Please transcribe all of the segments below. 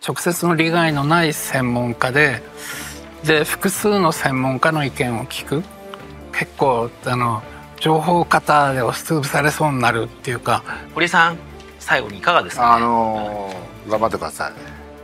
直接の利害のない専門家で複数の専門家の意見を聞く。結構情報過多で押しつぶされそうになるっていうか。 堀さん、最後にいかがですかね。 頑張ってください。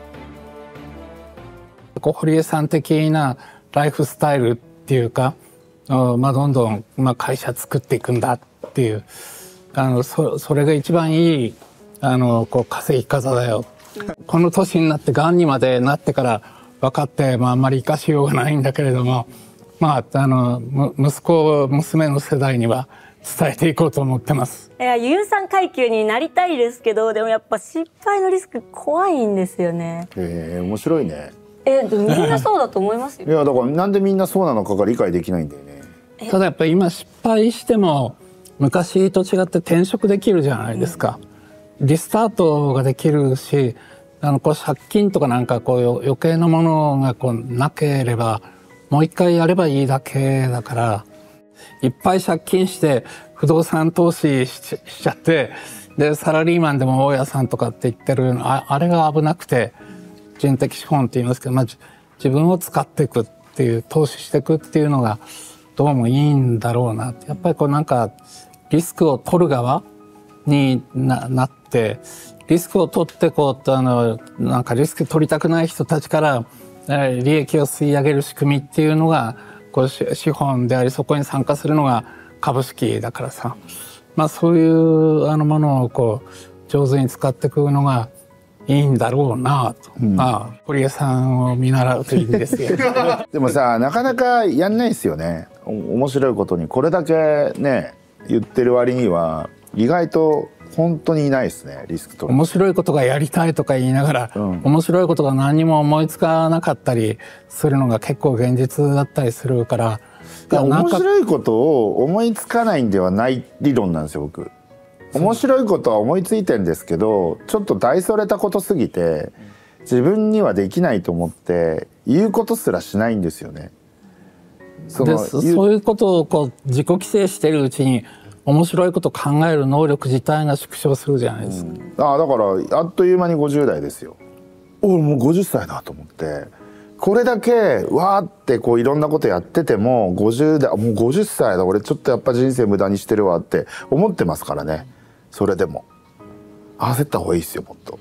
堀江さん的なライフスタイルっていうか、どんどん会社作っていくんだっていう、それが一番いい稼ぎ方だよ。この年になってがんにまでなってから分かって、あんまり生かしようがないんだけれども、息子娘の世代には伝えていこうと思ってます。 いや、有産階級になりたいですけど、でもやっぱ失敗のリスク怖いんですよね。 面白いね。 でもみんなそうだと思いますよ。 いや、だからなんでみんなそうなのかが理解できないんだよね。 ただやっぱり今失敗しても昔と違って転職できるじゃないですか。リスタートができるし、借金とかなんか余計なものがなければもう一回やればいいだけだから、いっぱい借金して不動産投資しちゃって、でサラリーマンでも大家さんとかって言ってるあれが危なくて、人的資本って言いますけど、自分を使っていくっていう、投資していくっていうのがどうもいいんだろうな。やっぱりなんかリスクを取る側に なって、リスクを取ってなんかリスク取りたくない人たちから利益を吸い上げる仕組みっていうのが資本であり、そこに参加するのが株式だからさ、そういうものを上手に使っていくのがいいんだろうなと、堀江さんを見習うといいんですよ。 でもさ、なかなかやんないですよね。面白いことにこれだけね言ってる割には意外と本当にいないですね、リスク取る。 面白いことがやりたいとか言いながら、面白いことが何も思いつかなかったりするのが結構現実だったりするから。 面白いことを思いつかないんではない理論なんですよ、僕。面白いことは思いついてるんですけど、ちょっと大それたことすぎて自分にはできないと思って言うことすらしないんですよね。 そういうことを自己規制してるうちに面白いことを考える能力自体が縮小するじゃないですか。 だからあっという間に50代ですよ。もう50歳だと思って、これだけわーっていろんなことやってても50代、もう50歳だ、俺ちょっとやっぱ人生無駄にしてるわって思ってますからね。それでも焦った方がいいですよ。もっと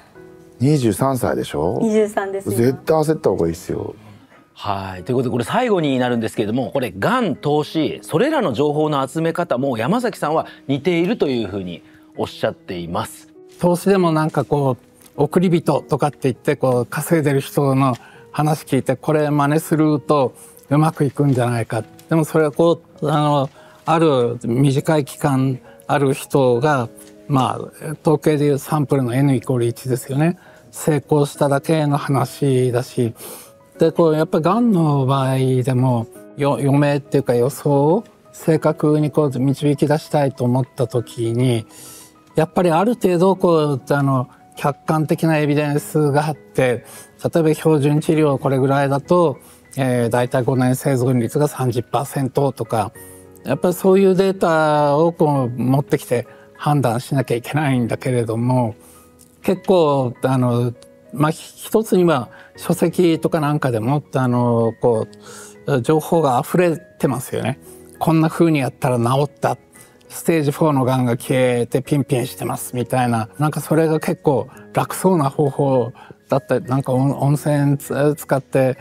23歳でしょ。 23ですよ。 絶対焦った方がいいですよ。 はい、ということでこれ最後になるんですけれども、これがん、投資、それらの情報の集め方も山崎さんは似ているというふうにおっしゃっています。 投資でもなんか送り人とかって言って稼いでる人の話聞いて、これ真似するとうまくいくんじゃないか。でもそれはある短い期間ある人が、統計でいうサンプルの N=1 ですよね。成功しただけの話だし、でやっぱりがんの場合でも余命っていうか予想を正確に導き出したいと思った時に、やっぱりある程度客観的なエビデンスがあって、例えば標準治療これぐらいだと、だいたい5年生存率が 30% とか、やっぱりそういうデータを持ってきて判断しなきゃいけないんだけれども、結構一つには書籍とかなんかでも情報が溢れてますよね。こんな風にやったら治った、ステージ4のがんが消えてピンピンしてますみたいな、なんかそれが結構楽そうな方法だったり、なんか温泉使って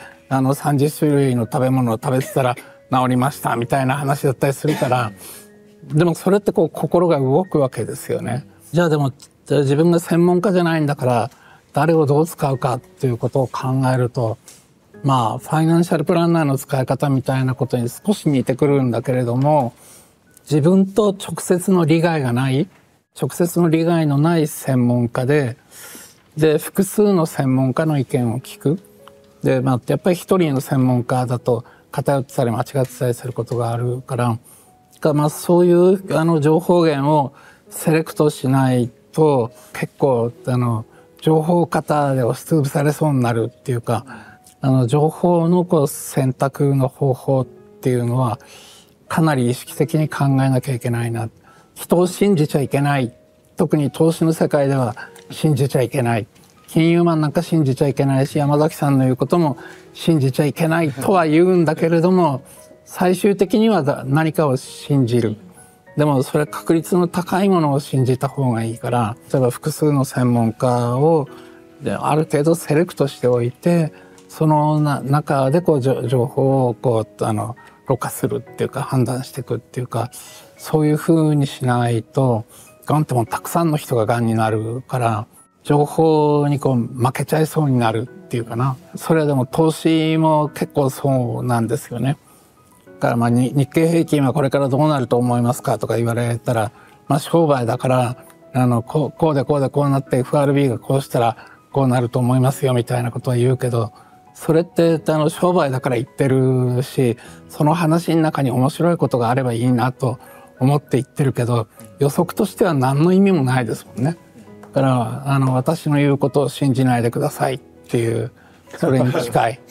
30種類の食べ物を食べてたら治りましたみたいな話だったりするから、でもそれって心が動くわけですよね。じゃあでも自分が専門家じゃないんだから誰をどう使うかっていうことを考えると、ファイナンシャルプランナーの使い方みたいなことに少し似てくるんだけれども、自分と直接の利害がない、直接の利害のない専門家で複数の専門家の意見を聞く。で、やっぱり一人の専門家だと偏ってたり間違ってたりすることがあるから、そういう情報源をセレクトしないと結構情報過多で押しつぶされそうになるっていうか、情報の選択の方法っていうのはかなり意識的に考えなきゃいけないな。人を信じちゃいけない。特に投資の世界では信じちゃいけない。 金融マンなんか信じちゃいけないし、山崎さんの言うことも信じちゃいけないとは言うんだけれども、最終的には何かを信じる。でもそれ確率の高いものを信じた方がいいから、例えば複数の専門家をある程度セレクトしておいて、その中でこう情報をこうろ過するっていうか判断していくっていうか、そういうふうにしないと、がんってもうたくさんの人ががんになるから、情報にこう負けちゃいそうになるっていうかな。それはでも投資も結構そうなんですよね。だから日経平均はこれからどうなると思いますかとか言われたら、商売だからこうでこうでこうなって FRB がこうしたらこうなると思いますよみたいなことは言うけど、それって商売だから言ってるし、その話の中に面白いことがあればいいなと思って言ってるけど、予測としては何の意味もないですもんね。だから私の言うことを信じないでくださいっていう、それに近い。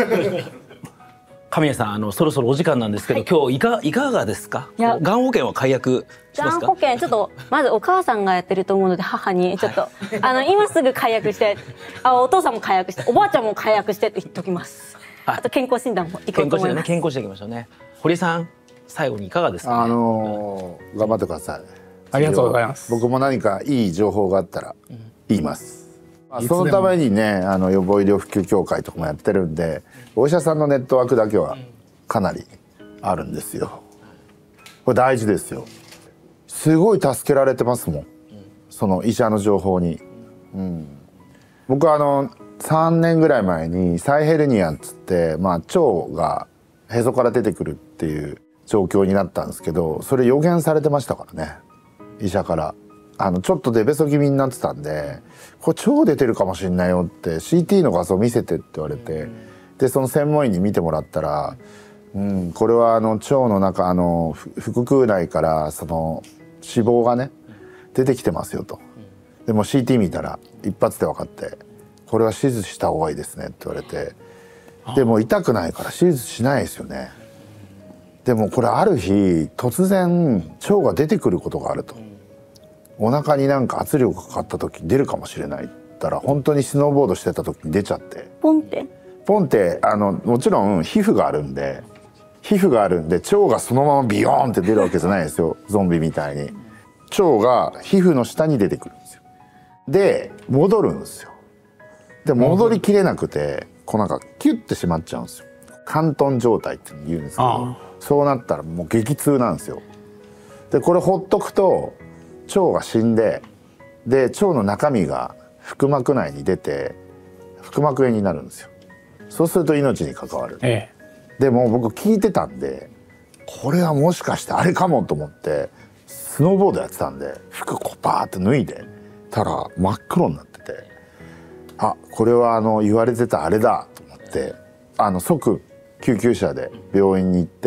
神谷さん、そろそろお時間なんですけど、今日いかがですか？がん保険は解約しますか？ がん保険ちょっとまずお母さんがやってると思うので、母にちょっと今すぐ解約して、お父さんも解約して、おばあちゃんも解約してって言っておきます。あと健康診断も行こうと思います。 健康診断行きましょうね。堀さん、最後にいかがですかね？ 頑張ってください。 ありがとうございます。 僕も何かいい情報があったら言います。そのためにね、予防医療普及協会とかもやってるんで、お医者さんのネットワークだけはかなりあるんですよ。これ大事ですよ。すごい助けられてますもん、その医者の情報に。僕は3年ぐらい前にサイヘルニアっつって、腸がへそから出てくるっていう状況になったんですけど、それ予言されてましたからね、医者から。ちょっとデベソ気味になってたんで、これ腸出てるかもしれないよって CT の画像見せてって言われて、でその専門医に見てもらったら、これは腸の中腹腔内からその脂肪がね出てきてますよと。でも CT 見たら一発で分かって、これは手術した方がいいですねって言われて、でも痛くないから手術しないですよね。でもこれある日突然腸が出てくることがあると。お腹になんか圧力がかかった時に出るかもしれないったら、本当にスノーボードしてた時に出ちゃって、ポンってもちろん皮膚があるんで腸がそのままビヨーンって出るわけじゃないですよ、ゾンビみたいに。腸が皮膚の下に出てくるんですよ。で戻るんですよ。で戻りきれなくて、こうなんかキュッてしまっちゃうんですよ。嵌頓状態って言うんですけど、そうなったらもう激痛なんですよ。でこれほっとくと腸が死んで、で腸の中身が腹膜内に出て腹膜炎になるんですよ。そうすると命に関わる。でも僕聞いてたんで、これはもしかしてあれかもと思ってスノーボードやってたんで、服こうバーって脱いでたら真っ黒になってて、これは言われてたあれだと思って、即救急車で病院に行って、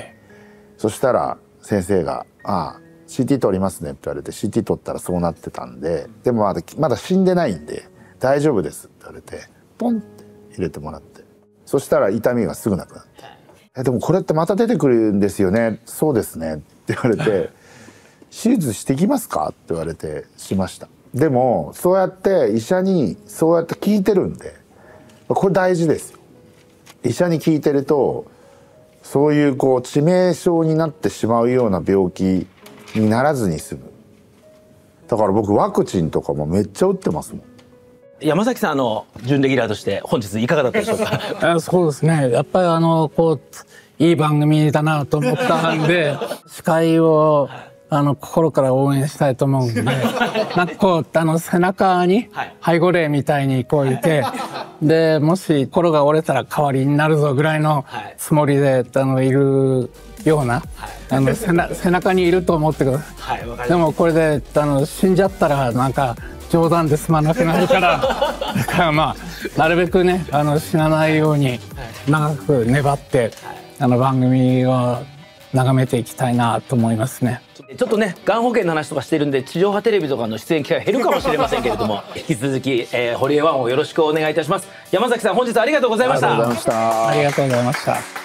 そしたら先生がCT 取りますねって言われて、 CT 取ったらそうなってたんで、でもまだ死んでないんで大丈夫ですって言われて、ポンって入れてもらって、そしたら痛みがすぐなくなって、でもこれってまた出てくるんですよね。そうですねって言われて手術してきますかって言われてしました。でもそうやって医者にそうやって聞いてるんで、これ大事ですよ。医者に聞いてると、そういう致命傷になってしまうような病気にならずに済む。だから僕ワクチンとかもめっちゃ打ってますもん。 山崎さん準レギュラーとして本日いかがだったでしょうか？ そうですね、やっぱりいい番組だなと思ったんで司会を心から応援したいと思うんで、なんか背中に背後霊みたいにいて、でもし心が折れたら代わりになるぞぐらいのつもりでいるような、背中にいると思ってください。でもこれで死んじゃったらなんか冗談で済まなくなるから、だからなるべくね死なないように長く粘って番組を眺めていきたいなと思いますね。 ちょっとね、がん保険の話とかしてるんで地上波テレビとかの出演機会減るかもしれませんけれども引き続き、堀江1をよろしくお願いいたします。山崎さん、本日ありがとうございました。 ありがとうございました。